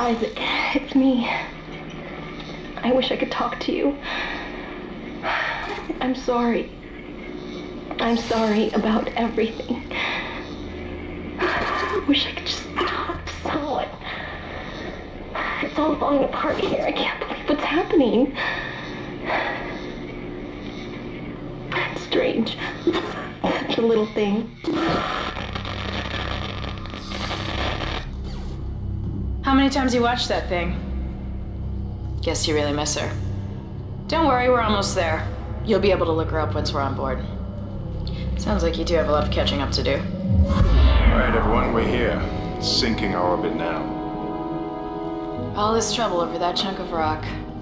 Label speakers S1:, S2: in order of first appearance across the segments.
S1: Isaac, it's me. I wish I could talk to you. I'm sorry. I'm sorry about everything. I wish I could just talk to someone. It's all falling apart here. I can't believe what's happening. It's strange. Such a little thing.
S2: How many times you watched that thing? Guess you really miss her. Don't worry, we're almost there. You'll be able to look her up once we're on board. Sounds like you do have a lot of catching up to do.
S3: Alright, everyone, we're here. Sinking our orbit now.
S2: All this trouble over that chunk of rock.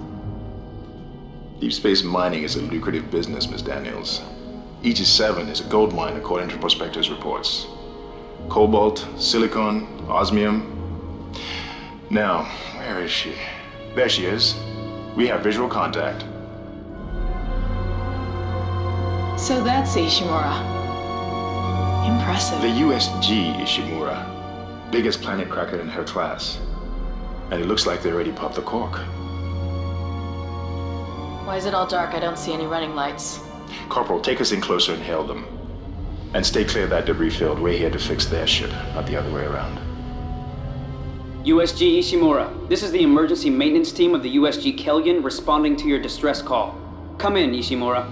S3: Deep space mining is a lucrative business, Miss Daniels. Aegis 7 is a gold mine according to prospectors' reports. Cobalt, silicon, osmium. Now, where is she? There she is. We have visual contact.
S2: So that's Ishimura. Impressive.
S3: The USG Ishimura. Biggest planet cracker in her class. And it looks like they already popped the cork.
S2: Why is it all dark? I don't see any running lights.
S3: Corporal, take us in closer and hail them. And stay clear of that debris field. We're here to fix their ship, not the other way around.
S4: USG Ishimura, this is the emergency maintenance team of the USG Kellion responding to your distress call. Come in, Ishimura.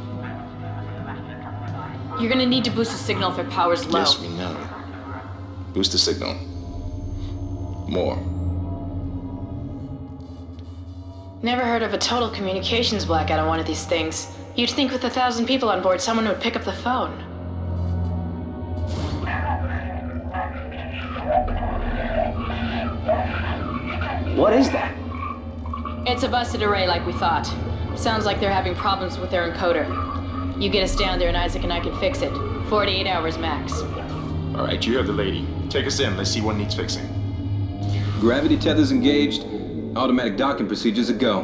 S2: You're gonna need to boost the signal if it power's low.
S3: Yes, we know. Boost the signal. More.
S2: Never heard of a total communications blackout on one of these things. You'd think with 1,000 people on board, someone would pick up the phone.
S4: What is that?
S2: It's a busted array like we thought. Sounds like they're having problems with their encoder. You get us down there and Isaac and I can fix it. 48 hours max.
S3: All right, you heard the lady. Take us in. Let's see what needs fixing.
S5: Gravity tethers engaged. Automatic docking procedures a go.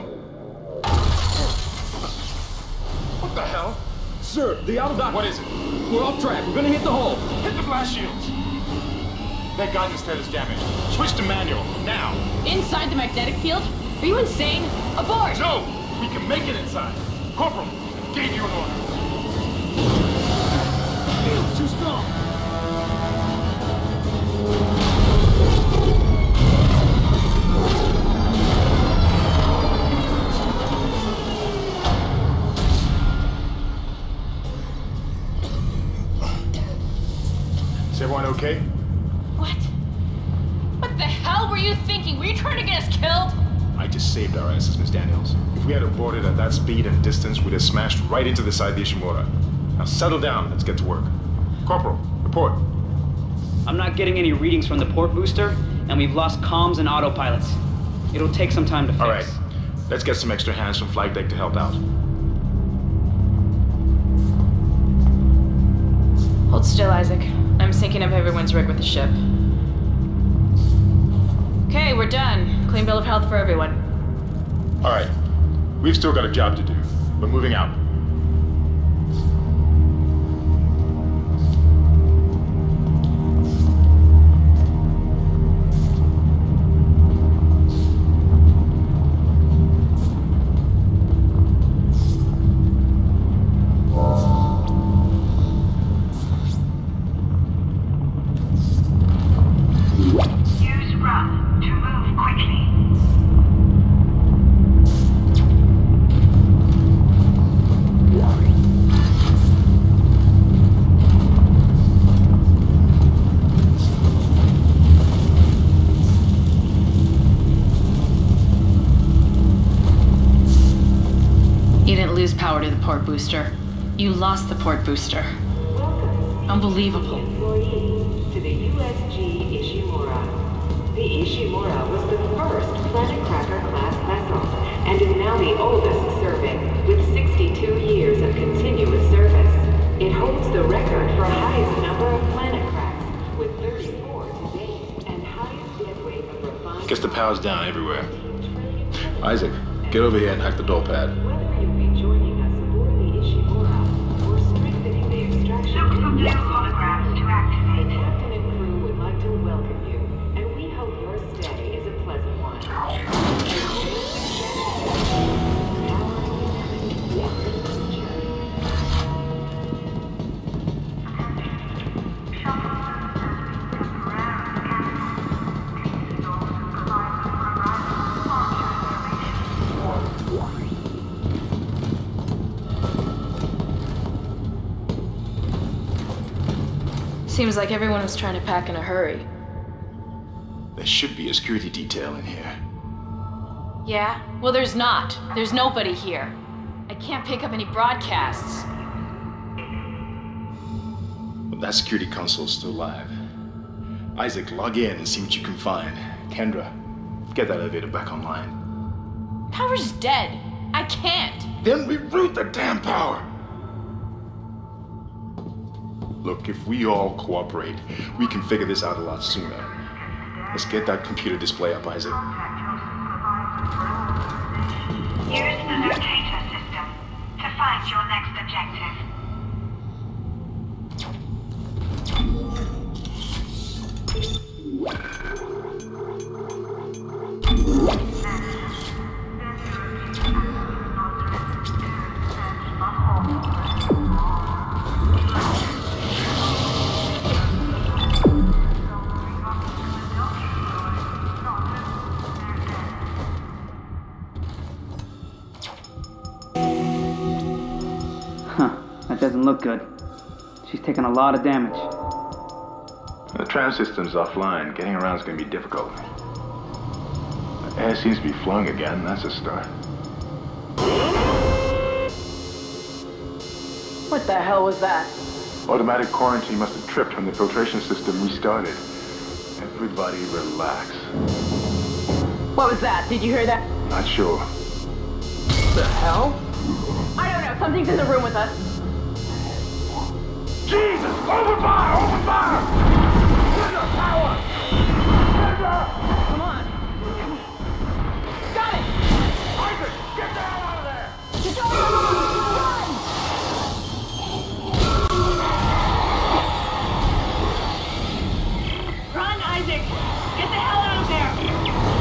S3: What the hell?
S6: Sir, the auto dock.
S3: What is it?
S6: We're off track. We're gonna hit the hull.
S3: Hit the blast shields. That guidance tether's damaged. Switch to manual, now.
S2: Inside the magnetic field? Are you insane? Abort!
S3: No! We can make it inside. Corporal, gave you an order.
S6: Field's too strong.
S3: Is everyone okay?
S2: What? What the hell were you thinking? Were you trying to get us killed?
S3: I just saved our asses, Miss Daniels. If we had aborted at that speed and distance, we'd have smashed right into the side of the Ishimura. Now settle down, let's get to work. Corporal, report.
S4: I'm not getting any readings from the port booster, and we've lost comms and autopilots. It'll take some time to fix.
S3: All right, let's get some extra hands from flight deck to help out.
S2: Hold still, Isaac. I'm syncing up everyone's rig with the ship. Okay, we're done. Clean bill of health for everyone.
S3: All right, we've still got a job to do. We're moving out.
S7: Use RUM to move quickly.
S2: You didn't lose power to the port booster. You lost the port booster. Unbelievable.
S8: Employees to the USG Ishimura. The Ishimura was the first Planet Cracker class vessel and is now the oldest serving, with 62 years of continuous service. It holds the record for highest number of planet cracks, with 34 to date, and highest dead weight of refined...
S3: Guess the power's down everywhere. Isaac, get over here and hack the door pad.
S8: Whether you'll be joining us aboard the Ishimura or strengthening the extraction...
S7: Look for blue holograms to activate.
S8: Captain and crew would like to welcome you, and we hope your stay is a pleasant one.
S2: Seems like everyone was trying to pack in a hurry.
S3: There should be a security detail in here.
S2: Yeah? Well, there's not. There's nobody here. I can't pick up any broadcasts.
S3: But that security console's still live. Isaac, log in and see what you can find. Kendra, get that elevator back online.
S2: Power's dead. I can't.
S3: Then reroute the damn power! Look, if we all cooperate, we can figure this out a lot sooner. Let's get that computer display up, Isaac.
S7: Use the locator system to find your next objective.
S4: That doesn't look good. She's taken a lot of damage.
S3: The tram system's offline. Getting around is going to be difficult. The air seems to be flowing again. That's a start.
S2: What the hell was that?
S3: Automatic quarantine must have tripped when the filtration system restarted. Everybody relax.
S1: What was that? Did you hear that?
S3: Not sure.
S1: The hell? I don't know. Something's in the room with us.
S3: Jesus! Open fire! Open fire! Kendra, power! Kendra!
S1: Come on. Got it!
S3: Isaac, get the hell out of there!
S1: Just run! Run, Isaac! Get the hell out of there!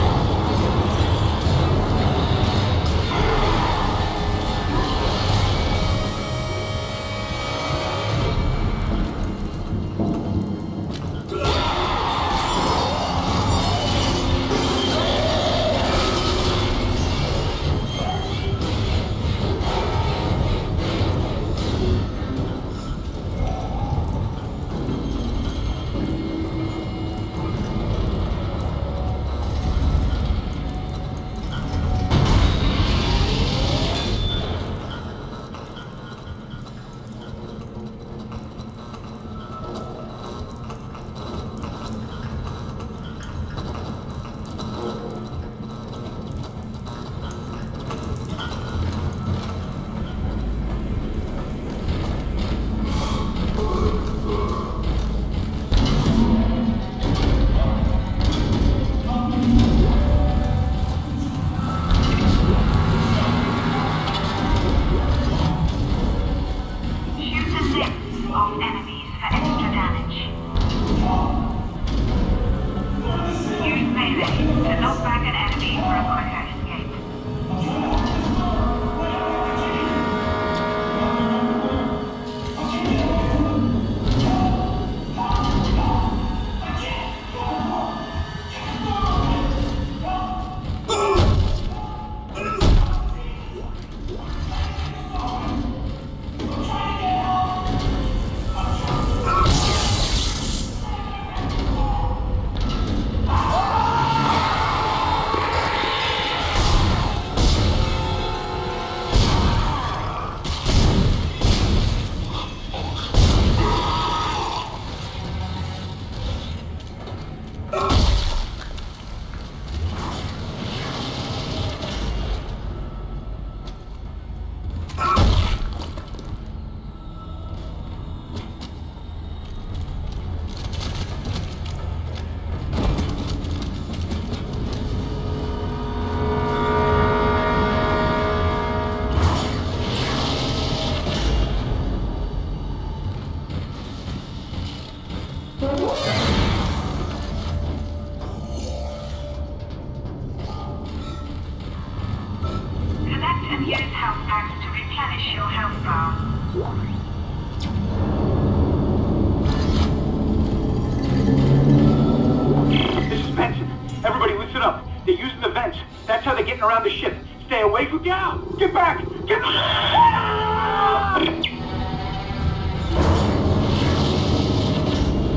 S7: and use health packs to replenish your health bar.
S6: This is Benson. Everybody listen up. They're using the vents. That's how they're getting around the ship. Stay away from down. Get back! Get back!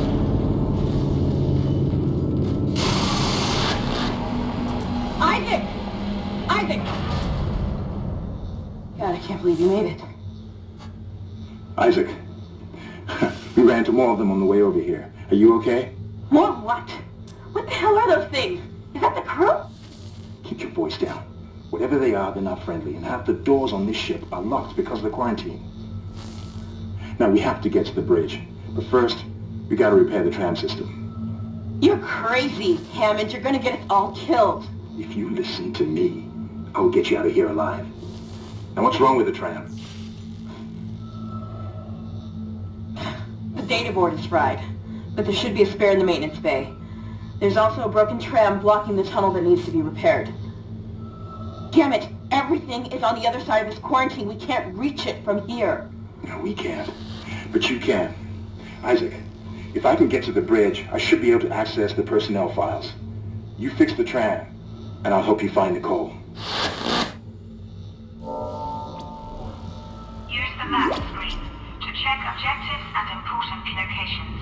S9: You made it.
S6: Isaac, we ran into more of them on the way over here. Are you okay?
S9: More what? What the hell are those things? Is that the crew?
S6: Keep your voice down. Whatever they are, they're not friendly, and half the doors on this ship are locked because of the quarantine. Now, we have to get to the bridge, but first, we gotta repair the tram system.
S9: You're crazy, Hammond. You're gonna get us all killed.
S6: If you listen to me, I will get you out of here alive. Now, what's wrong with the tram?
S9: The data board is fried, but there should be a spare in the maintenance bay. There's also a broken tram blocking the tunnel that needs to be repaired. Damn it! Everything is on the other side of this quarantine. We can't reach it from here.
S6: No, we can't. But you can. Isaac, if I can get to the bridge, I should be able to access the personnel files. You fix the tram, and I'll help you find Nicole.
S7: Use the map screen to check objectives and important locations.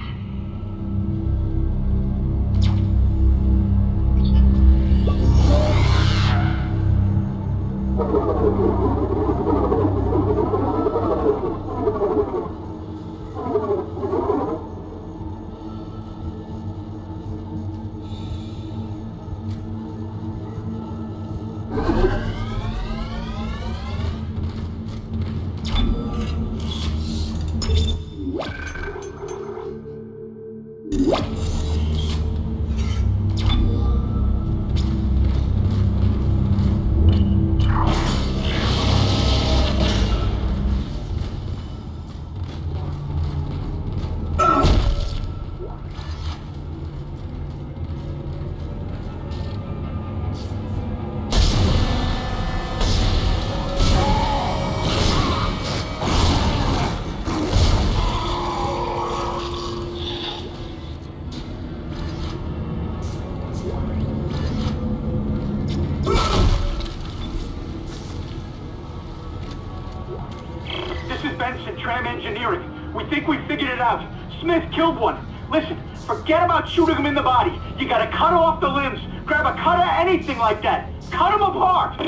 S6: Smith killed one. Listen, forget about shooting him in the body. You gotta cut off the limbs. Grab a cutter, anything like that. Cut him apart.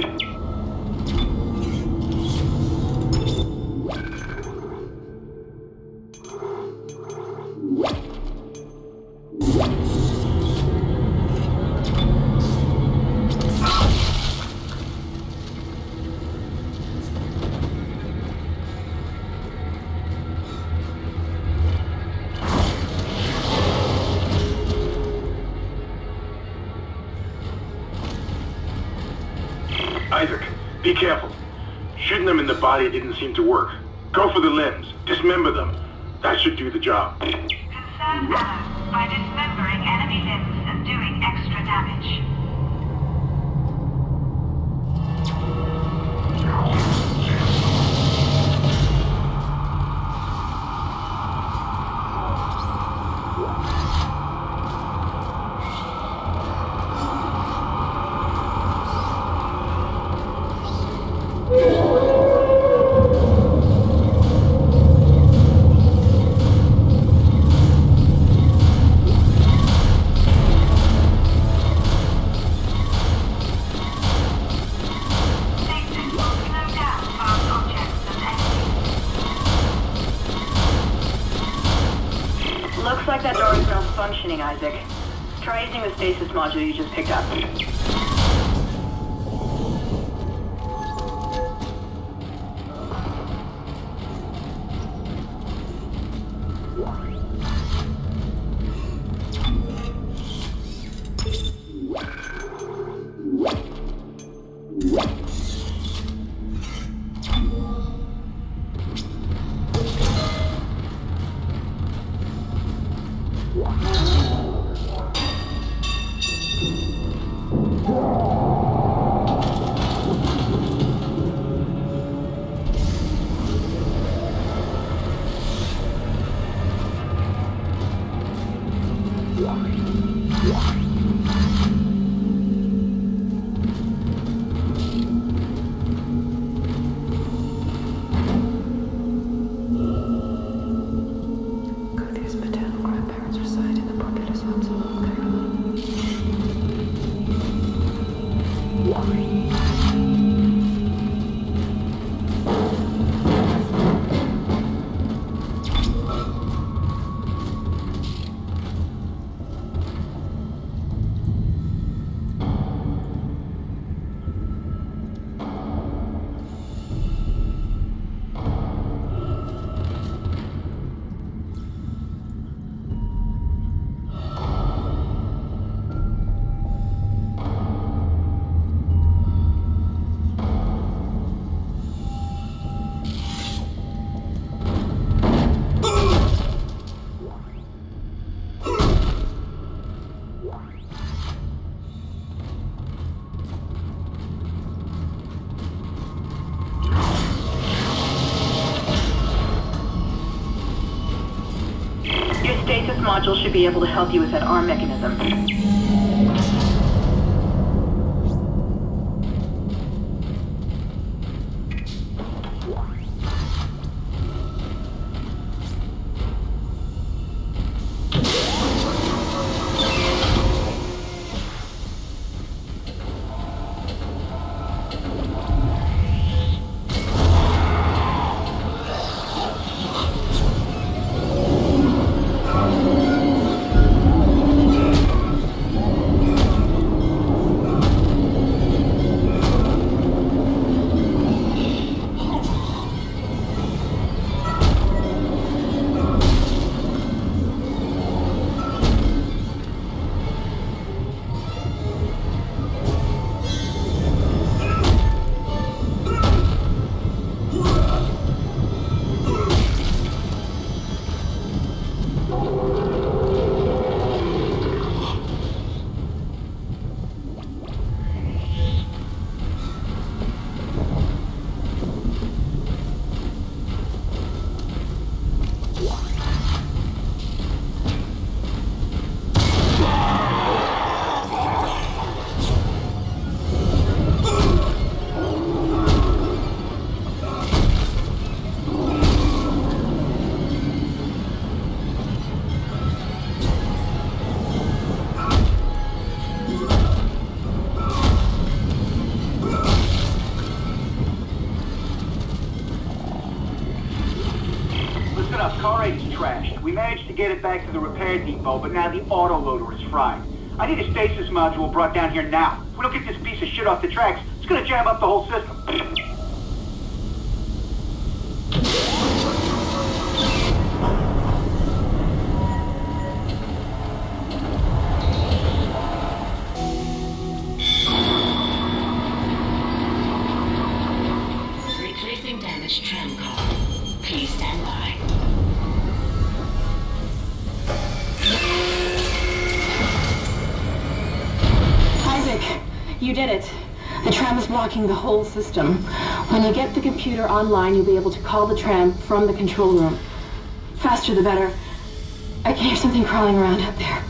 S6: Isaac, be careful. Shooting them in the body didn't seem to work. Go for the limbs. Dismember them. That should do the job.
S7: Conserve ammo by dismembering enemy limbs and doing extra damage.
S10: Looks like that door is malfunctioning, Isaac. Try using the stasis module you just picked up. module should be able to help you with that arm mechanism.
S11: Car 8's trashed. We managed to get it back to the repair depot, but now the autoloader is fried. I need a stasis module brought down here now. If we don't get this piece of shit off the tracks, it's gonna jam up the whole system.
S12: Replacing damaged tram car. Please stand by.
S9: Isaac, you did it. The tram is blocking the whole system. When you get the computer online, you'll be able to call the tram from the control room. Faster the better. I can hear something crawling around out there.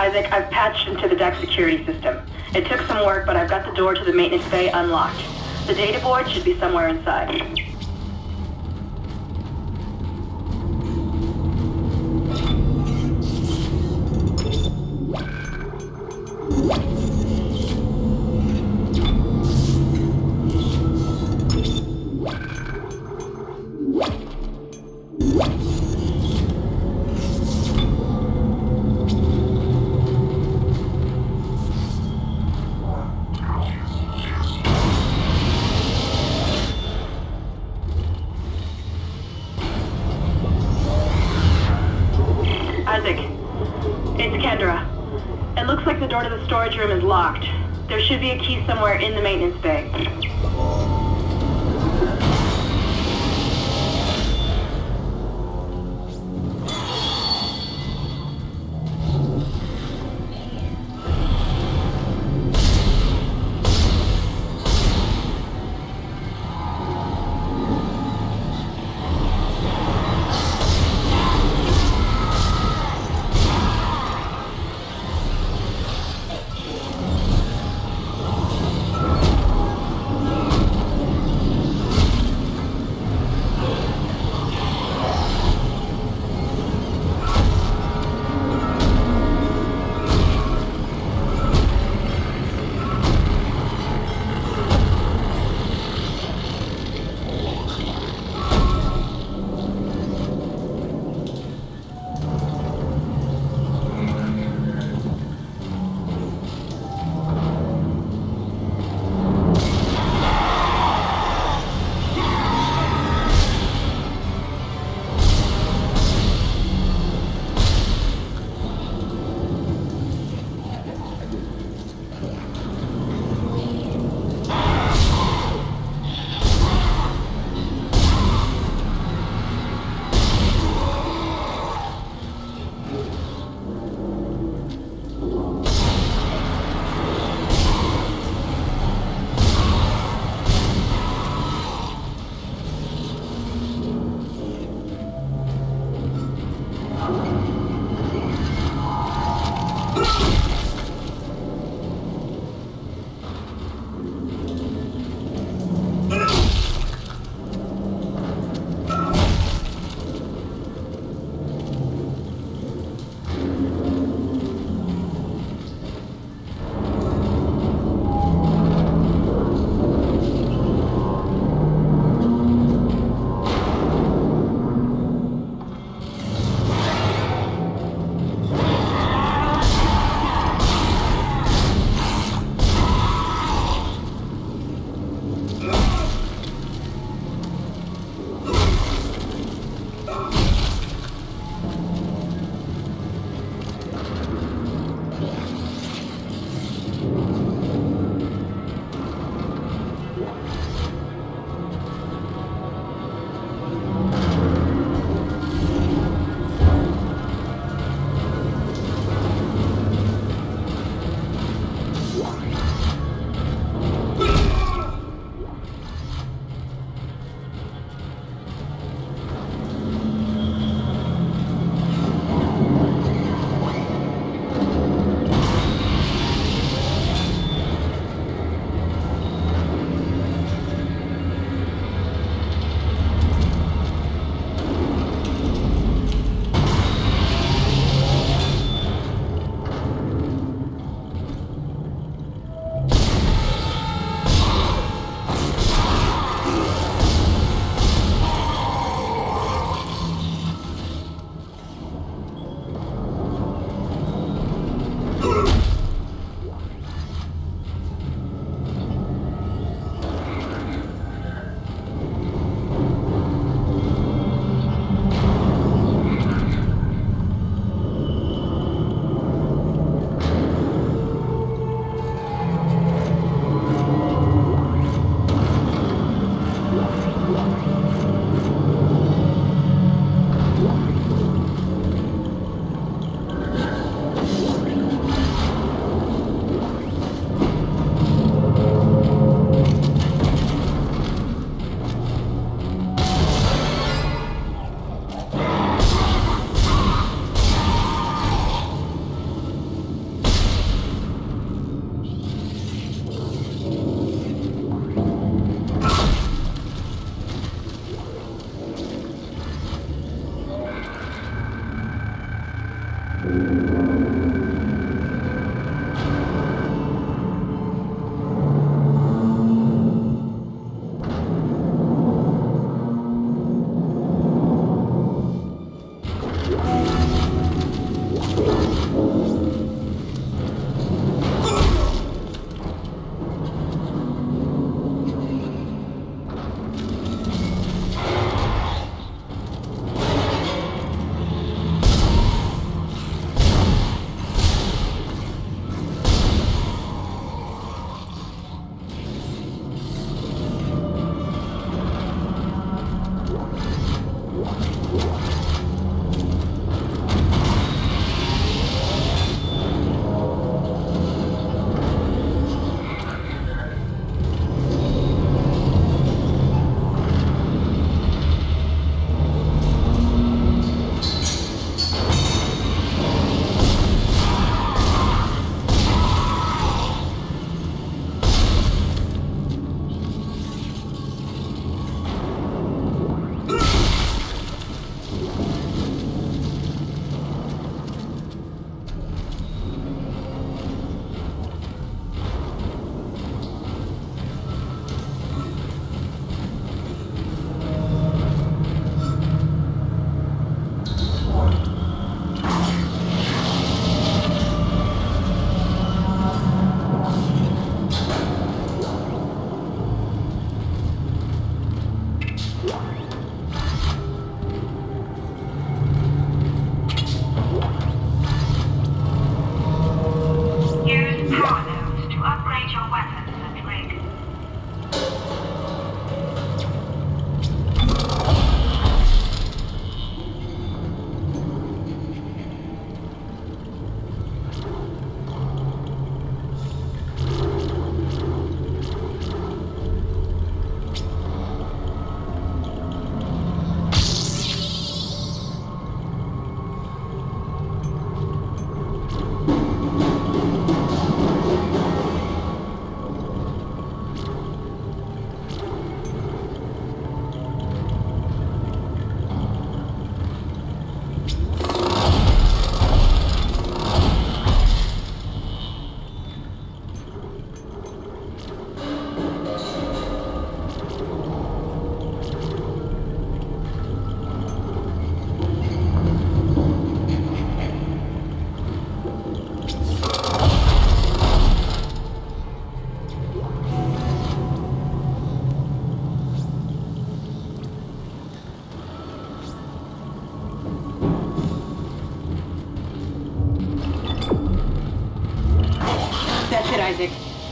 S10: Isaac, I've patched into the deck security system. It took some work, but I've got the door to the maintenance bay unlocked. The data board should be somewhere inside. Isaac, it's Kendra. It looks like the door to the storage room is locked. There should be a key somewhere in the maintenance bay.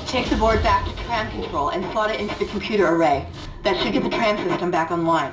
S9: Take the board back to tram control and slot it into the computer array. That should get the tram system back online.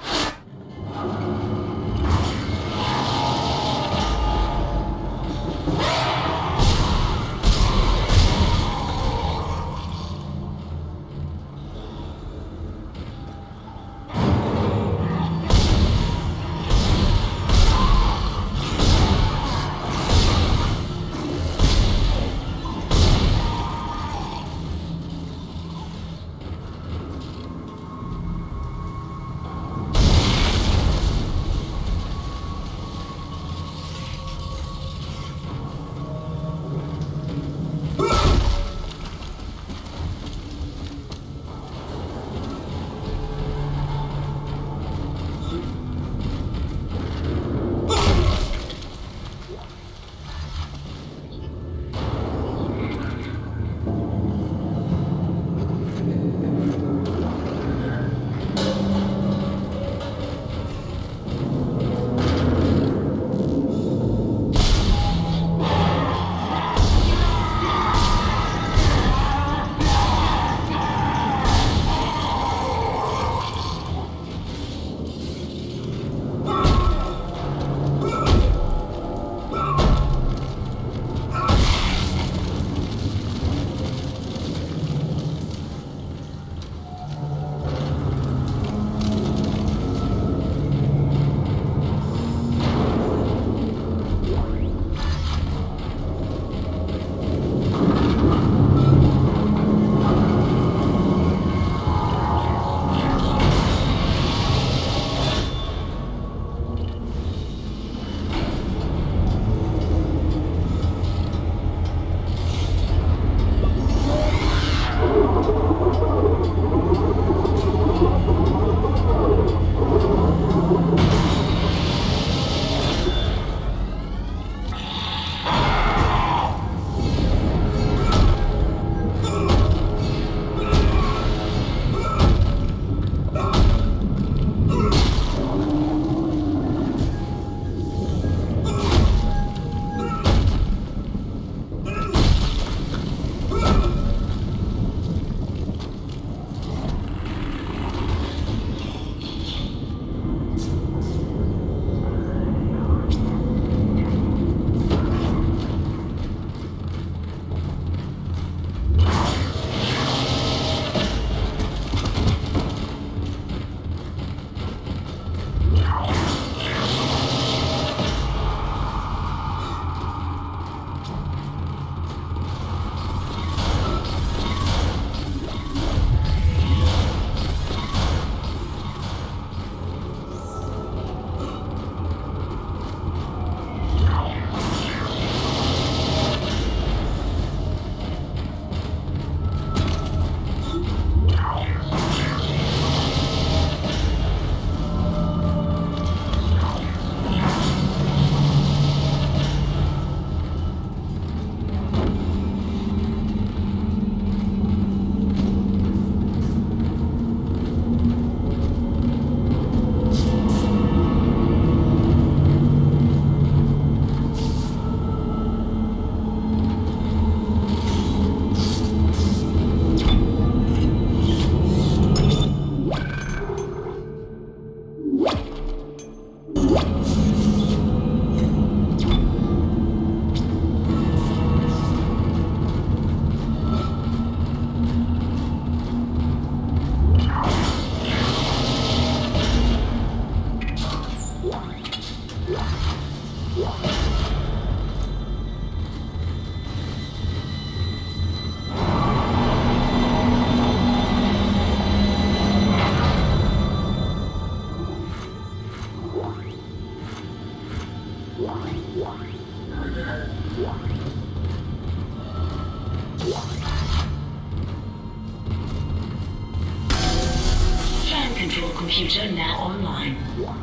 S12: Tram control computer now online.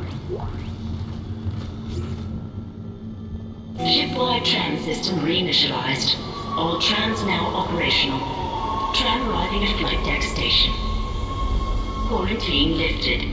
S12: Shipwide tram system reinitialized. All trams now operational. Tram arriving at flight deck station. Quarantine lifted.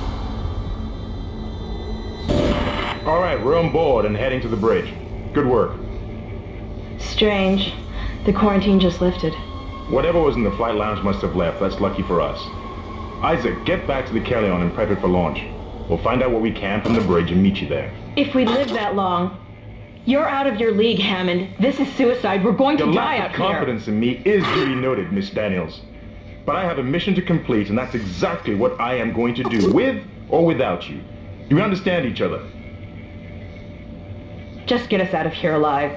S13: All right, we're on board and heading to the bridge. Good work.
S9: Strange. The quarantine just lifted.
S13: Whatever was in the flight lounge must have left. That's lucky for us. Isaac, get back to the Kellion and prep it for launch. We'll find out what we can from the bridge and meet you there.
S1: If we live that long, you're out of your league, Hammond. This is suicide. We're going to die up here.
S13: Your lack of confidence in me is duly noted, Miss Daniels. But I have a mission to complete, and that's exactly what I am going to do, with or without you. Do we understand each other?
S1: Just get us out of here alive.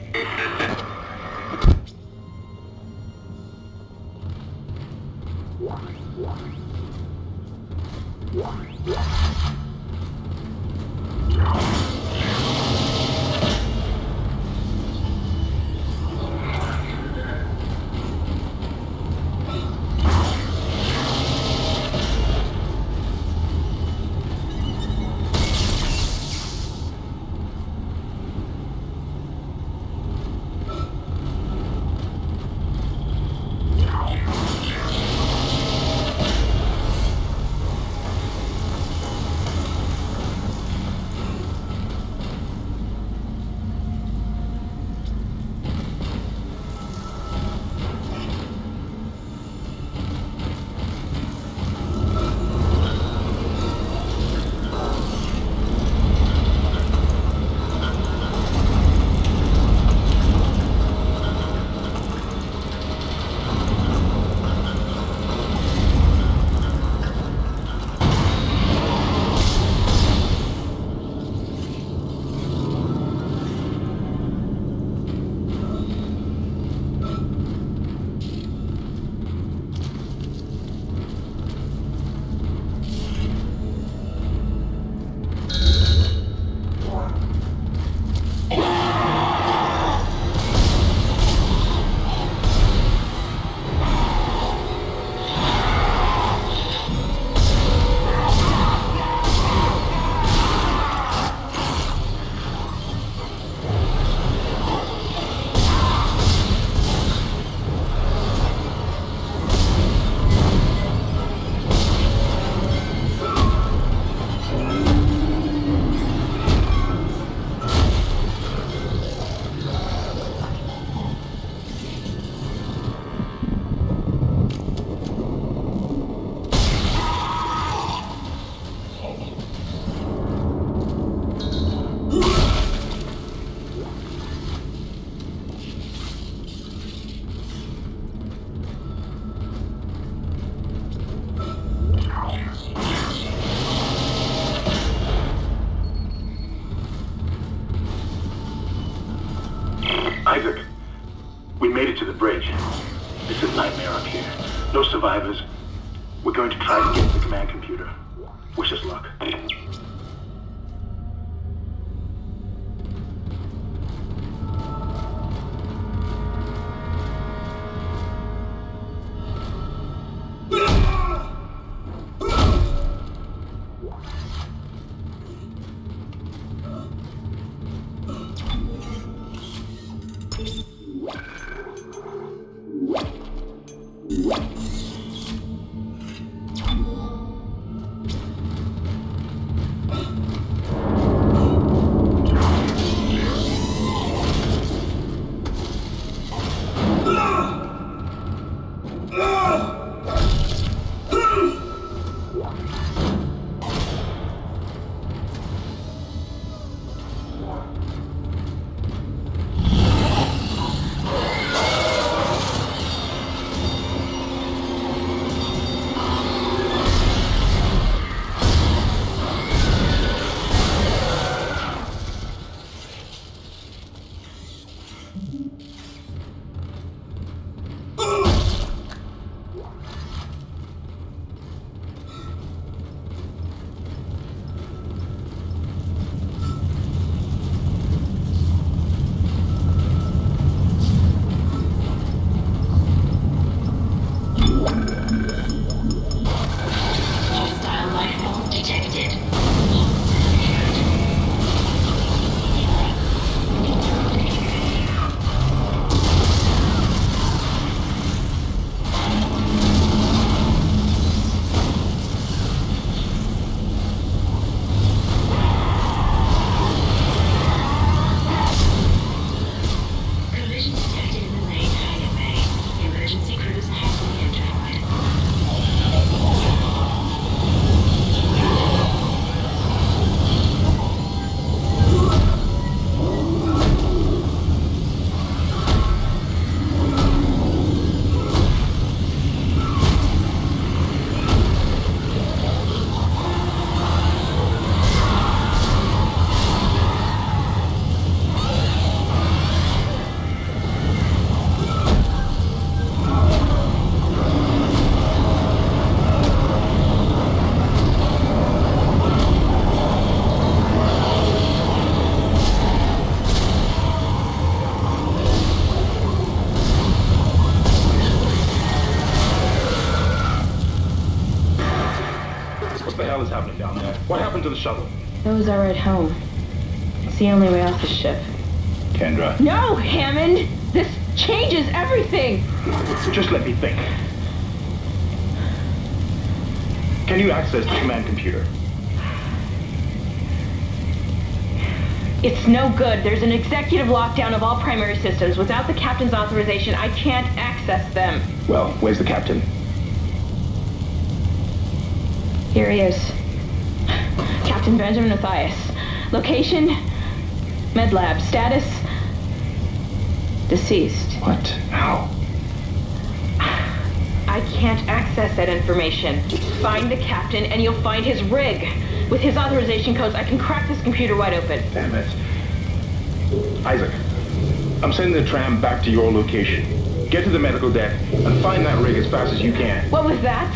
S6: Isaac, we made it to the bridge. It's a nightmare up here. No survivors. We're going to try to get to the command computer. Wish us luck.
S13: What the hell is happening down there? What happened to the shuttle?
S2: That was our ride home. It's the only way off the ship.
S13: Kendra.
S2: No, Hammond! This changes everything!
S13: Just let me think. Can you access the command computer?
S2: It's no good. There's an executive lockdown of all primary systems. Without the captain's authorization, I can't access them.
S13: Well, where's the captain?
S2: Here he is. Captain Benjamin Mathias. Location? Med lab. Status? Deceased.
S13: What? How?
S2: I can't access that information. Find the captain and you'll find his rig. With his authorization codes, I can crack this computer wide open.
S13: Damn it. Isaac, I'm sending the tram back to your location. Get to the medical deck and find that rig as fast as you can.
S2: What was that?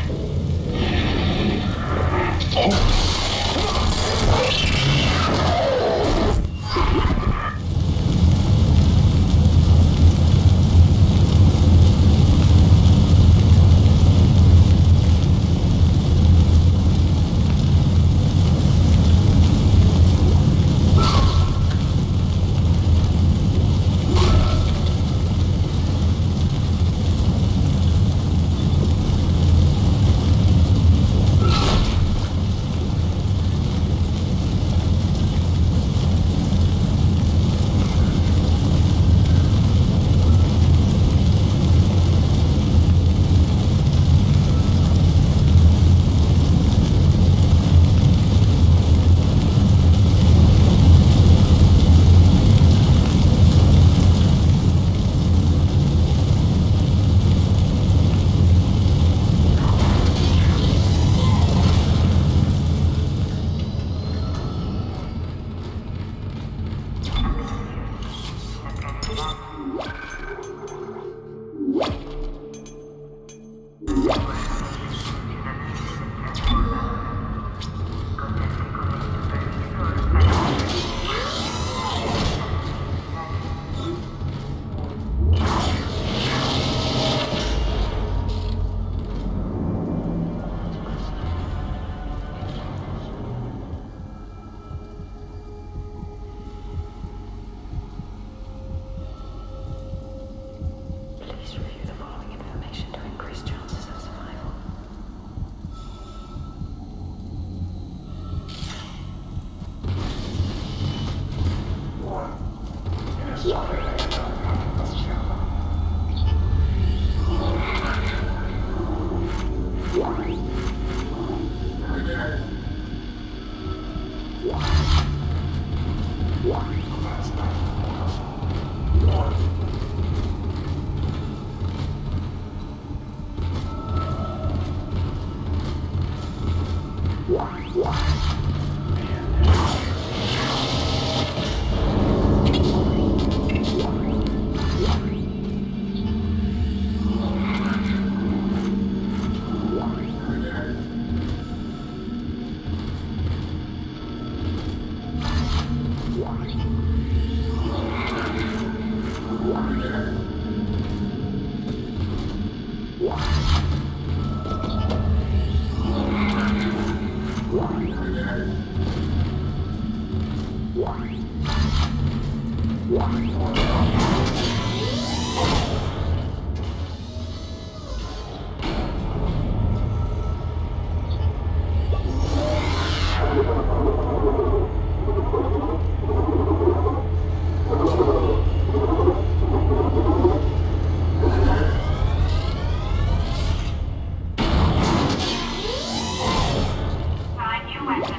S7: Find new weapon.